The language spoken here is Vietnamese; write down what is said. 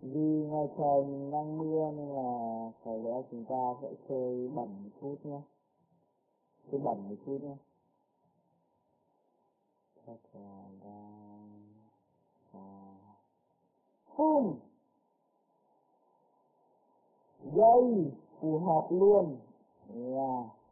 Vì ngoài trời mình đang mưa nên là có lẽ chúng ta sẽ chơi bẩn một chút nhé. Chơi bẩn một chút nhé. Thật là phun dây phù hợp luôn là